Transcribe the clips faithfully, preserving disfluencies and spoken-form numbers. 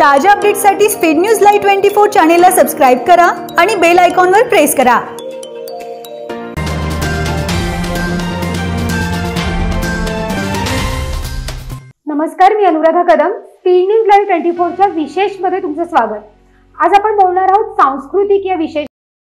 ताज्या अपडेट्ससाठी speed news live twenty four चॅनेलला सबस्क्राईब करा आणि बेल आयकॉनवर प्रेस करा। नमस्कार, मी Anuradha Kadam. Speed news live twenty four च्या विशेष मध्ये तुमचं स्वागत। आज आपण बोलणार आहोत सांस्कृतिक या विशेष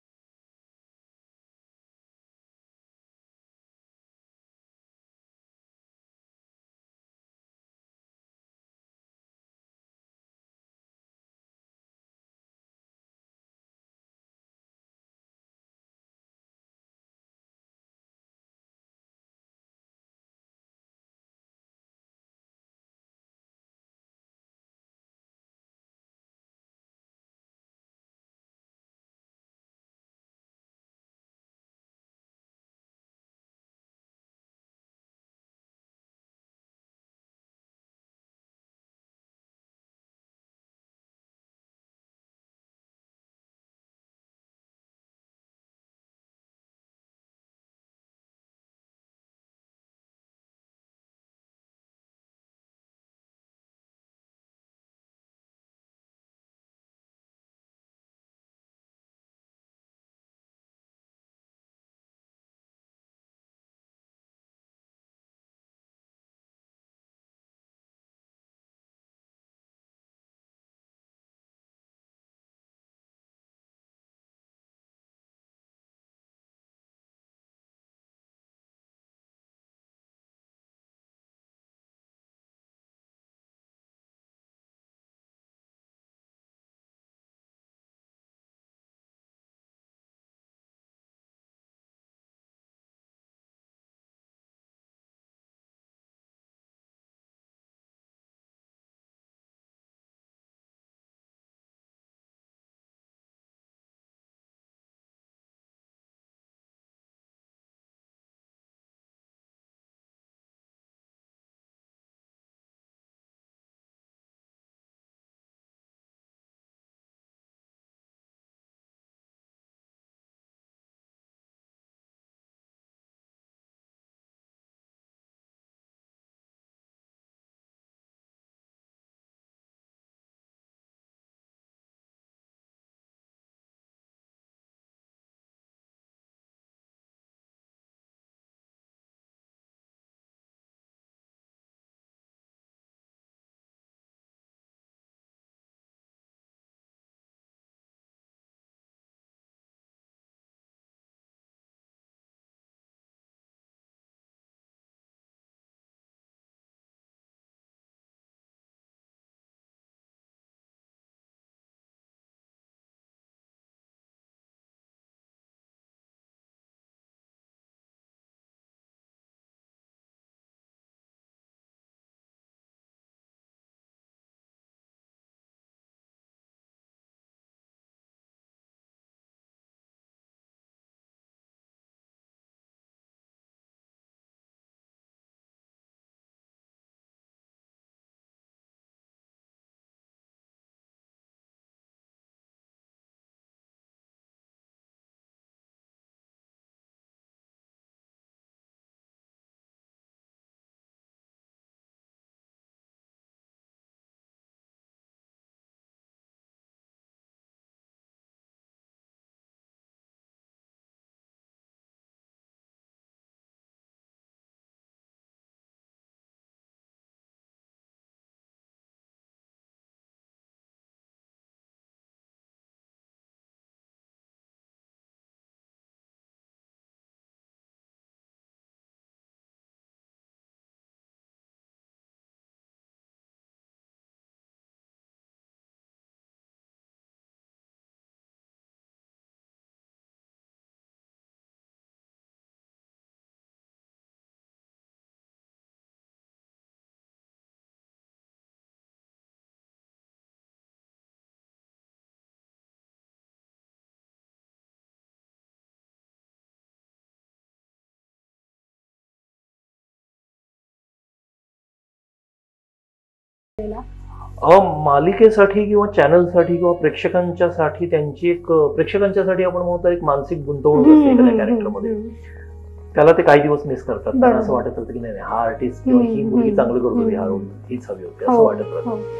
मालिकेसाठी किंवा चॅनलसाठी किंवा प्रेक्षकांच्यासाठी त्यांची एक प्रेक्षकांच्यासाठी आपण म्हणतो एक मानसिक गुंतवणूक असते एखाद्या कॅरेक्टरमध्ये। त्याला ते काही दिवस मिस करतात, त्यांना असं वाटत होतं की नाही हा आर्टिस्ट किंवा ही मुलगी चांगलं करत होती, हा रोल हीच हवी होती असं वाटत होतं।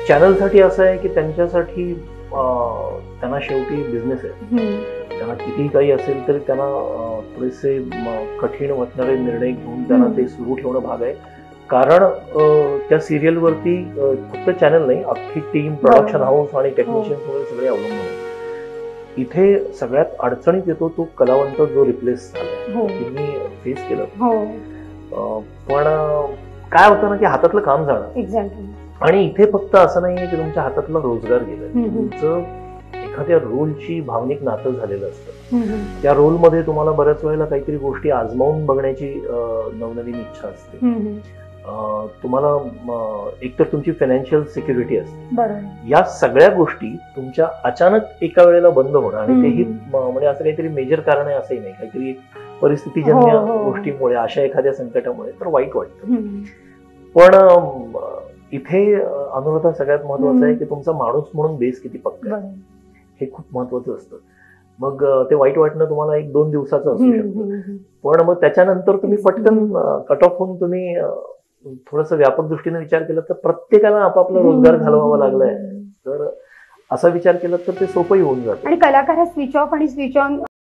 चॅनलसाठी असं आहे की त्यांच्यासाठी अं, त्यांना शेवटी बिझनेस आहे. हम्म. त्यांना कितीही काही असेल तरी त्यांना अं, थोडेसे म, कठीण वाटणारे निर्णय घेऊन त्यांना हम्म. ते सुरू ठेवणं भाग आहे. कारण अं, त्या सिरियलवरती अं, फक्त चॅनल नाही, अख्खी टीम, प्रोडक्शन बरोबर. हाऊस आणि टेक्निशियन्स वगैरे सगळे अवलंबून आहेत. इथे सगळ्यात अडचणीत येतो तो कलावंत जो रिप्लेस झालाय. हो. ते मी फेस केलं. हो. अं, पण अं, काय होतं ना की हातातलं काम झालं. एक्झॅक्टली. आणि इथे फक्त असं नाहीये की तुमच्या हातातला रोजगार गेलाय. हम्म, हम्म. तुमचं एखाद्या रोलची भावनिक नातं झालेलं असतं. हम्म, हम्म. त्या रोलमध्ये तुम्हाला बऱ्याच वेळेला काहीतरी गोष्टी आजमावून बघण्याची अं, नवनवीन इच्छा असते. हम्म, हम्म. अं, तुम्हाला अं, एकतर तुमची फायनान्शियल सिक्युरिटी असते. बरोबर. या सगळ्या गोष्टी तुमच्या अचानक एका वेळेला बंद होणं आणि तेही हम्म. म- म्हणजे असं काहीतरी मेजर कारण आहे असंही नाही, काहीतरी परिस्थितीजन्य हो, हो. गोष्टीमुळे, अशा एखाद्या संकटामुळे तर वाईट वाटतं. हम्म. पण अं, इथे अं, अनुराधा सगळ्यात महत्वाचं आहे हम्म. की तुमचा माणूस म्हणून बेस किती पक्का आहे बरोबर. हे खूप महत्वाचं असतं. मग अं, ते वाईट वाटणं तुम्हाला एक दोन दिवसाचं असू हम्म, शकतं, हम्म, हम्म. पण मग त्याच्यानंतर तुम्ही पटकन हम्म. कट ऑफ होऊन तुम्ही थोडस व्यापक दृष्टीने विचार केला तर प्रत्येकाला आपापला रोजगार घालवावा लागलाय. हम्म. तर असा विचार केला तर ते सोपंही होऊन जातं. आणि कलाकार हा स्विच ऑफ आणि स्विच ऑन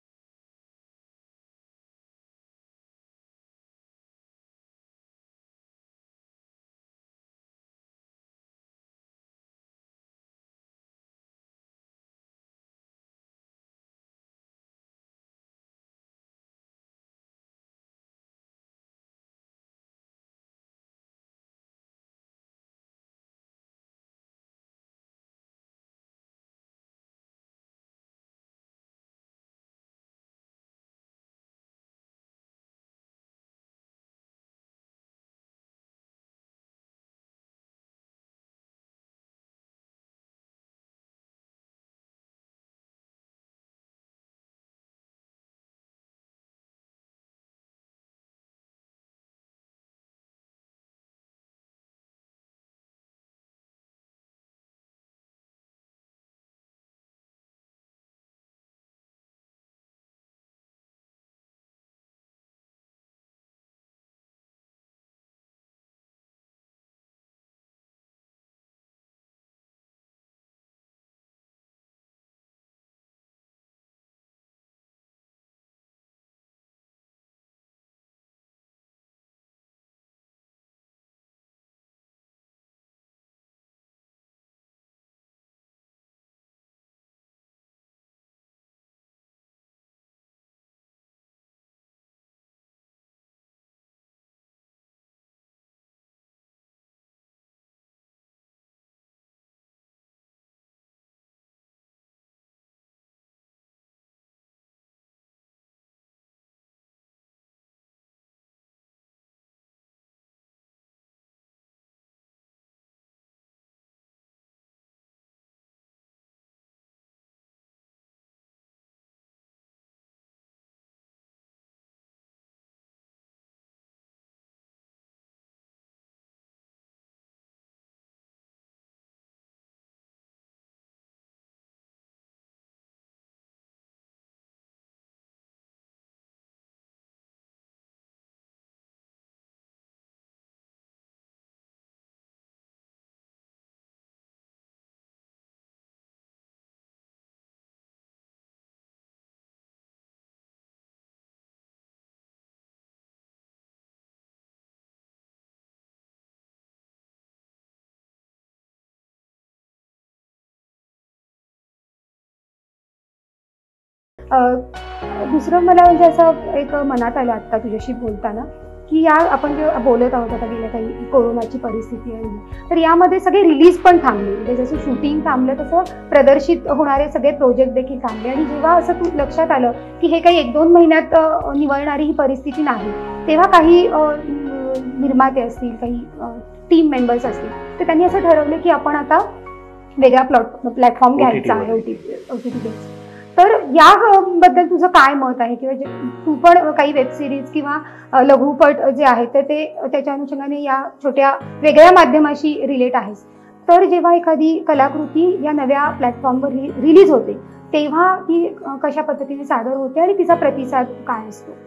अ, दुसरं मला म्हणजे असं एक मनात आलं आत्ता तुझ्याशी बोलताना, की या आपण जे बोलत आहोत आता गेल्या काही कोरोनाची परिस्थिती आहे, तर यामध्ये सगळे रिलीज पण थांबले. म्हणजे जसं शूटिंग थांबलं तसं प्रदर्शित होणारे सगळे प्रोजेक्ट देखील थांबले. आणि जेव्हा असं तू लक्षात आलं की हे काही एक दोन महिन्यात अ, निवळणारी ही परिस्थिती नाही, तेव्हा काही अ, निर्माते असतील, काही टीम मेंबर्स असतील, तर त्यांनी असं ठरवलं की आपण आता वेगळा प्लॉट प्लॅटफॉर्म घ्यायचा आहे, ओटीटी ओटीटी बेस्ड. तर याबद्दल तुझं काय मत आहे? किंवा जे तू पण काही वेब सिरीज किंवा अ, लघुपट जे आहेत तर ते त्याच्या अनुषंगाने या छोट्या वेगळ्या माध्यमाशी रिलेट आहेस. तर जेव्हा एखादी कलाकृती या नव्या प्लॅटफॉर्मवर रिलीज होते, तेव्हा ती अ, कशा पद्धतीने सादर होते आणि तिचा प्रतिसाद काय असतो?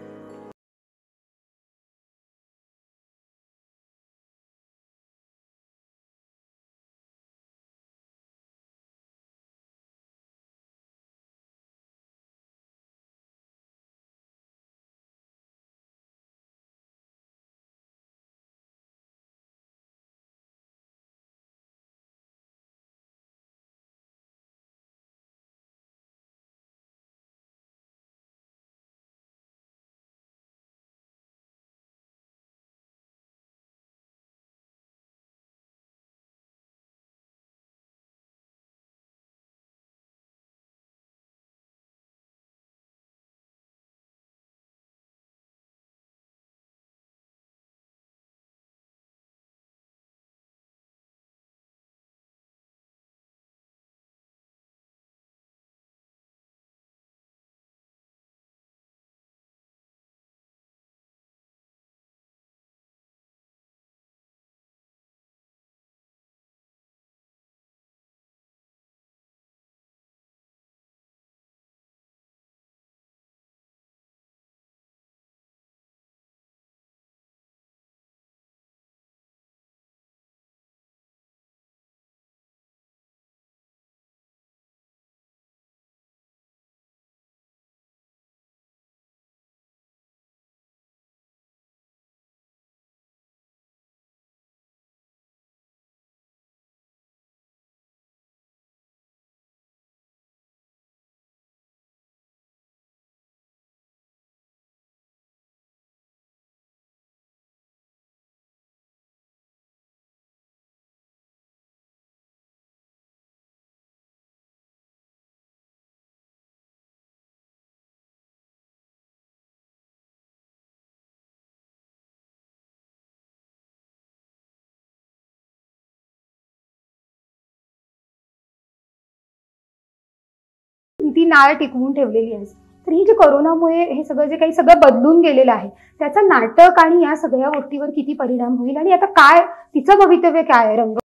ती नाळ टिकवून ठेवलेली आहेस. तर ही जे कोरोनामुळे हे सगळं जे काही सगळं बदलून गेलेलं आहे त्याचा नाटक आणि या सगळ्या गोष्टीवर किती परिणाम होईल आणि आता काय तिचं भवितव्य काय आहे रंग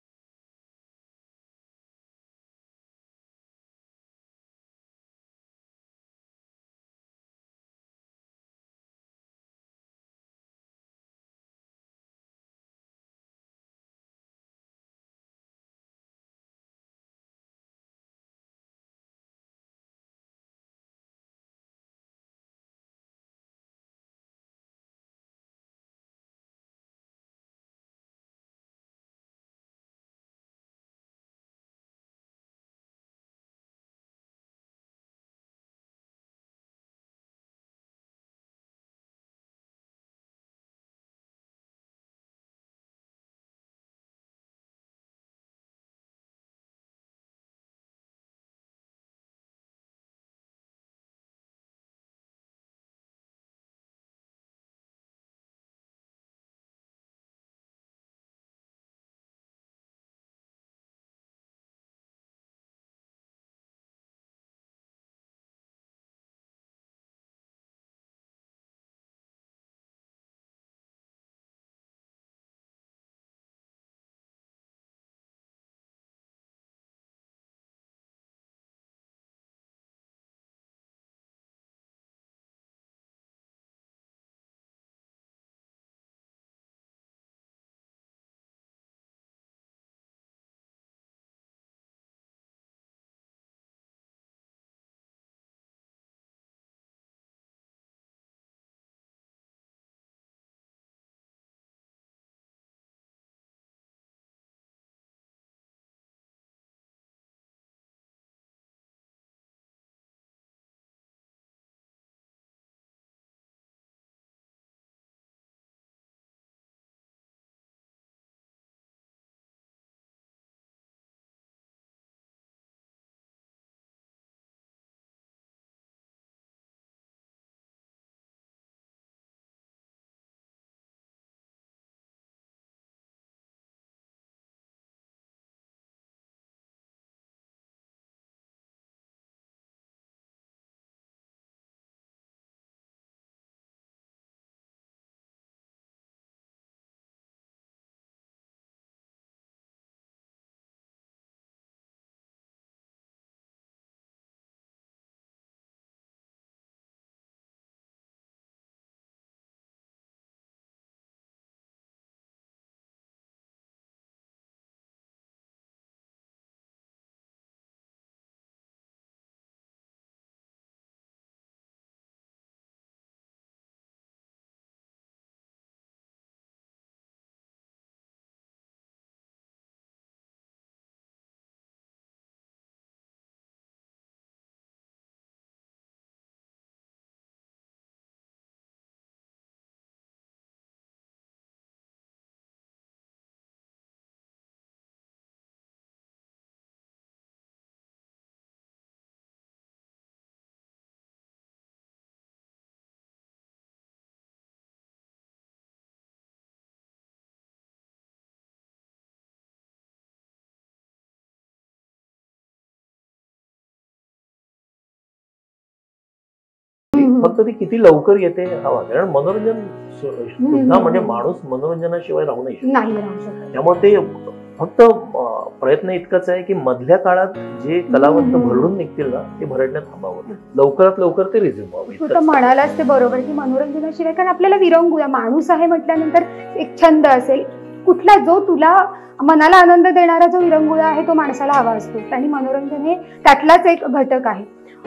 फक्त ती किती लवकर येते हवा, कारण मनोरंजन सुद्धा म्हणजे माणूस मनोरंजनाशिवाय राहू नाही शकत. नाही राहू शकत. त्यामुळे ते फक्त प्रयत्न इतकाच आहे की मधल्या काळात जे कलावंत भरडून निघतील ना ते भरडण्यात थांबावं, लवकरात लवकर ते रिझ्यूम व्हावं. तू तर म्हणालास ते बरोबर की मनोरंजनाशिवाय, कारण आपल्याला विरंगुळा माणूस आहे म्हटल्यानंतर एक छंद असेल कुठला जो तुला मनाला आनंद देणारा जो विरंगुळा आहे तो माणसाला हवा असतो आणि मनोरंजन हे त्यातलाच एक घटक आहे.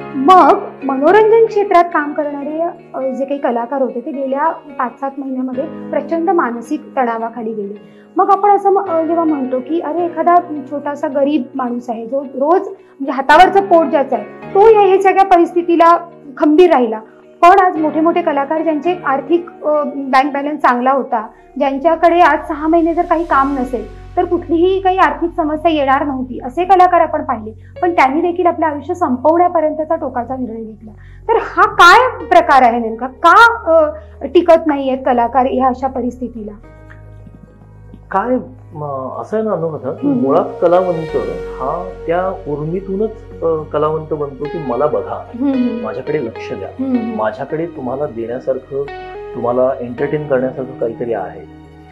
मग मनोरंजन क्षेत्रात काम करणारे जे काही कलाकार होते ते गेल्या पाच सात महिन्यामध्ये प्रचंड मानसिक तणावाखाली गेले. मग आपण असं जेव्हा म्हणतो की अरे एखादा छोटासा गरीब माणूस आहे जो रोज म्हणजे हातावरचं पोट ज्याचं आहे तो या सगळ्या परिस्थितीला खंबीर राहिला, पण आज मोठे मोठे कलाकार ज्यांचे आर्थिक बँक बॅलन्स चांगला होता, ज्यांच्याकडे आज सहा महिने जर काही काम नसेल तर कुठलीही काही आर्थिक समस्या येणार नव्हती असे कलाकार आपण पाहिले, पण त्यांनी देखील आपलं आयुष्य संपवण्यापर्यंतचा टोकाचा निर्णय घेतला. तर हा काय प्रकार आहे नेमका, का टिकत नाहीयेत कलाकार ह्या अशा परिस्थितीला? काय म, असं आहे ना अनुराधा की हम्म. मुळात कलावंत हा त्या उर्मीतूनच अ, कलावंत बनतो की मला बघा, हम्म. माझ्याकडे लक्ष द्या, हम्म. माझ्याकडे तुम्हाला देण्यासारखं, तुम्हाला एंटरटेन करण्यासारखं काहीतरी आहे.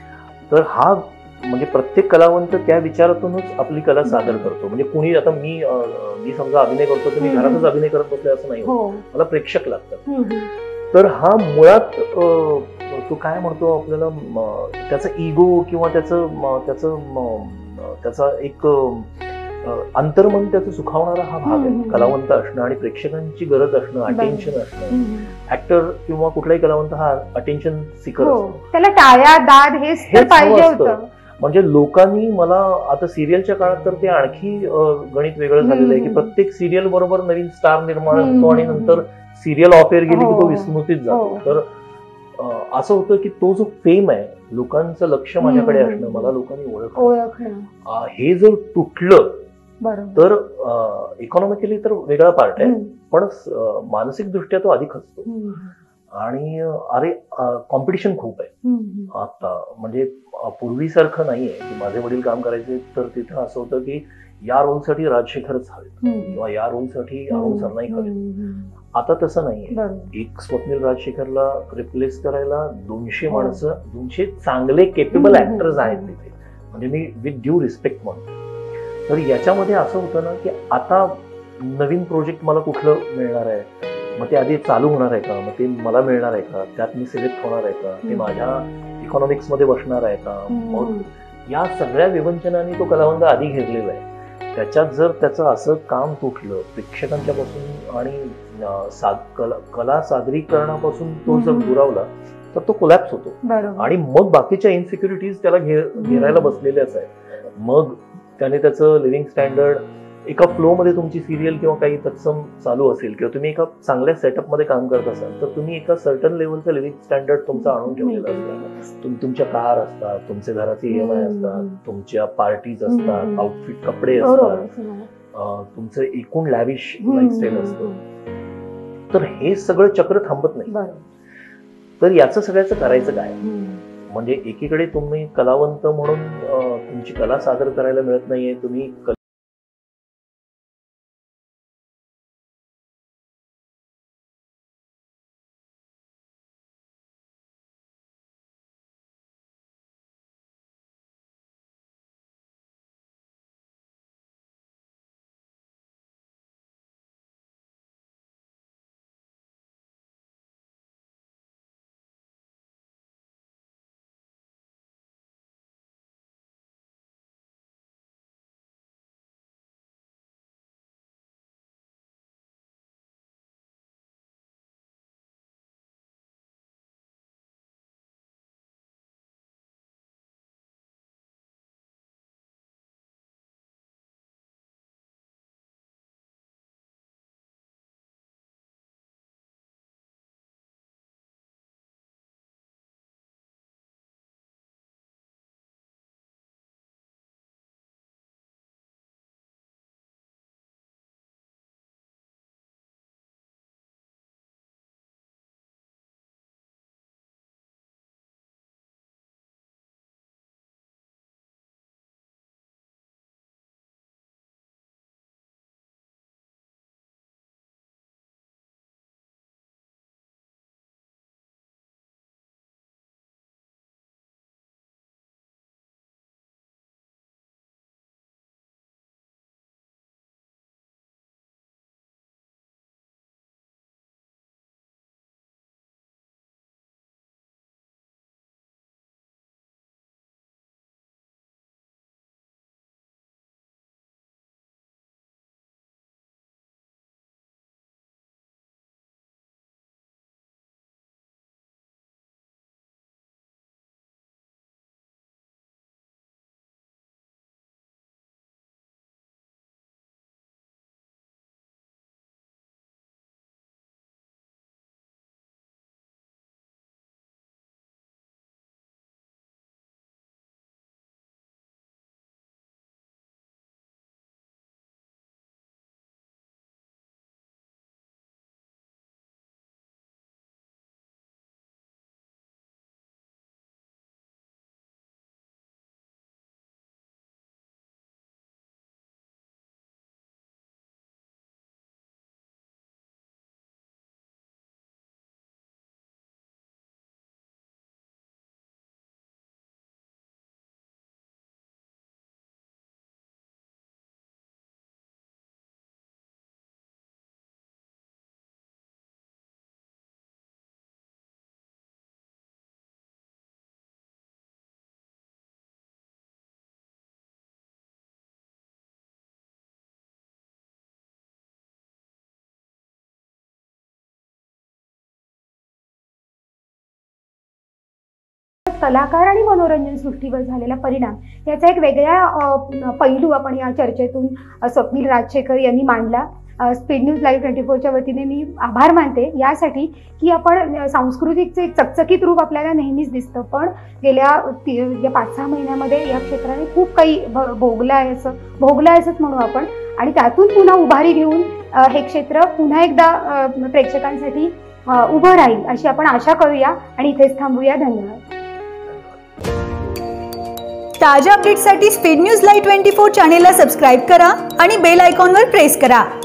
तर हा म्हणजे प्रत्येक कलावंत त्या विचारातूनच आपली कला सादर करतो. म्हणजे कुणी आता मी अ, मी समजा अभिनय करतो तर मी हम्म. घरातच अभिनय करत बसले असं नाही होत. हो. मला प्रेक्षक लागतात. हम्म. तर हा मुळात अ, तो काय म्हणतो आपल्याला म, त्याचा इगो किंवा त्याचं म, त्याचं म, त्याचा एक अ, अंतर्मन त्याचं सुखावणारा हा भाग आहे. हम्म. कलावंत असणं आणि प्रेक्षकांची गरज असणं, अटेन्शन असणं. हम्म. ऍक्टर किंवा कुठलाही कलावंत हा अटेन्शन सिकर हो, असतो. त्याला टाळ्या दाद हेच तर हेच पाहिजे हवं असतं. होतं. म्हणजे लोकांनी मला आता सिरियलच्या काळात तर ते आणखी अ, गणित वेगळं झालेलं आहे की हम्म. प्रत्येक सिरियल बरोबर नवीन स्टार निर्माण हम्म. होतो आणि नंतर सिरियल ऑफ एअर गेली की तो हो. विस्मृतीत हो. जातो. तर अ, असं होतं की तो जो फेम आहे, लोकांचं लक्ष माझ्याकडे हम्म. असणं, मला लोकांनी ओळखणं, ओळखणं. अ, हे जर तुटलं बरोबर. तर इकॉनॉमिकली तर वेगळा पार्ट आहे, हम्म. पण अ, मानसिक दृष्ट्या तो अधिक असतो. हम्म. आणि अ, अरे कॉम्पिटिशन खूप आहे हम्म. आता. म्हणजे अ, पूर्वीसारखं नाहीये की माझे वडील काम करायचे तर तिथं असं होतं की या रोलसाठी राजशेखरच हवे हम्म. किंवा या रोलसाठी अरुण सरनाईक हवे. हम्म. आता तसं नाहीये. बरोबर. एक स्वप्नील राजशेखरला रिप्लेस करायला दोनशे हो. माणसं, दोनशे चांगले केपेबल हम्म. ऍक्टर्स आहेत तिथे. म्हणजे मी विथ ड्यू रिस्पेक्ट म्हणतो. तर याच्यामध्ये असं होतं ना की आता नवीन प्रोजेक्ट मला कुठलं मिळणार आहे, मग ते आधी चालू होणार आहे का, मग ते मला मिळणार आहे का, त्यात मी सिलेक्ट होणार आहे का, ते माझ्या इकॉनॉमिक्स मध्ये बसणार आहे का. मग या सगळ्या विवंचनाने तो कलावंत आधी घेरलेला आहे. त्याच्यात जर त्याचं असं काम तुटलं प्रेक्षकांच्या पासून आणि अ, साद कला कला सादरीकरणापासून तो जर दुरावला तर तो कोलॅप्स होतो. बरोबर. आणि मग बाकीच्या इन्सिक्युरिटीज त्याला घे घेरायला बसलेल्याच आहेत. मग त्याने त्याचं लिव्हिंग स्टँडर्ड एका फ्लो मध्ये तुमची सिरियल किंवा काही तत्सम चालू असेल किंवा तुम्ही एका चांगल्या सेटअप मध्ये काम करत असाल तर तुम्ही एका सर्टन लेवलचं लिव्हिंग स्टँडर्ड तुमचं आणून ठेवलेलं असतं. तुम तुमच्या कार असतात, तुमचे घराचे ई एम आय असतात, तुमच्या पार्टीज असतात, आउटफिट कपडे असतात, अ, तुमचं एकूण लॅविश लाईफस्टाईल असतं. तर हे सगळं चक्र थांबत नाही. तर याचं सगळ्याचं करायचं काय. म्हणजे एकीकडे तुम्ही कलावंत म्हणून अ, तुमची कला सादर करायला मिळत नाहीये, तुम्ही कलाकार आणि मनोरंजन सृष्टीवर झालेला परिणाम याचा एक वेगळा अ, पैलू आपण या चर्चेतून अ, स्वप्नील राजशेखर यांनी मांडला. अ, स्पीड न्यूज लाईव्ह ट्वेंटी फोरच्या वतीने मी आभार मानते यासाठी की आपण अ, सांस्कृतिकचे एक चकचकीत रूप आपल्याला नेहमीच दिसतं, पण गेल्या ती- या पाच सहा महिन्यामध्ये या क्षेत्राने खूप काही भ- भोगलं आहे असं भोगलं आहे असंच म्हणू आपण. आणि त्यातून पुन्हा उभारी घेऊन अ, हे क्षेत्र पुन्हा एकदा अ, प्रेक्षकांसाठी अ, उभं राहील अशी आपण आशा करूया आणि इथेच थांबूया. धन्यवाद. ताज्या अपडेट्ससाठी speed news live twenty four चॅनेलला सबस्क्राईब करा आणि बेल आयकॉनवर प्रेस करा.